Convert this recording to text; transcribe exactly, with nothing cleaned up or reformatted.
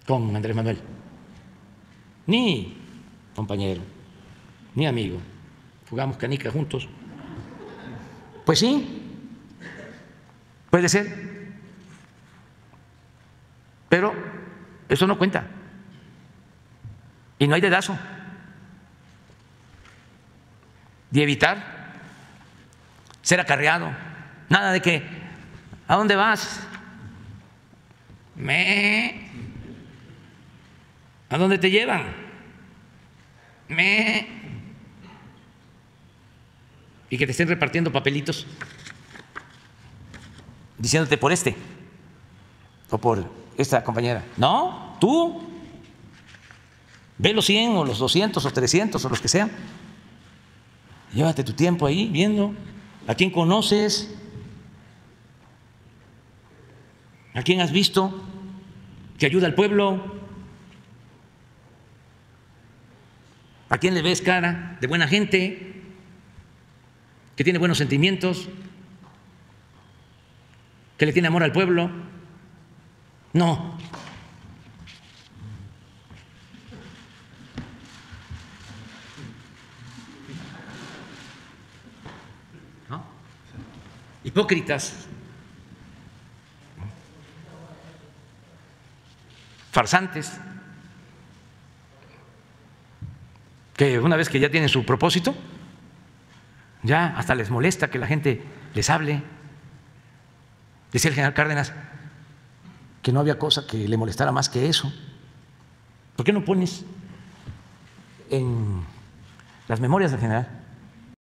con Andrés Manuel, ni compañero, ni amigo. Jugamos canica juntos. Pues sí, puede ser, pero eso no cuenta y no hay dedazo. Y evitar ser acarreado, nada de que ¿a dónde vas? Me ¿A dónde te llevan? Me y que te estén repartiendo papelitos diciéndote por este o por esta compañera. No, tú ve los cien o los doscientos o trescientos o los que sean. Llévate tu tiempo ahí viendo a quién conoces, a quién has visto que ayuda al pueblo, a quién le ves cara de buena gente, que tiene buenos sentimientos, que le tiene amor al pueblo. No. ¿No? Hipócritas, farsantes, que una vez que ya tienen su propósito, ya hasta les molesta que la gente les hable. Decía el general Cárdenas que no había cosa que le molestara más que eso. ¿Por qué no pones en las memorias del general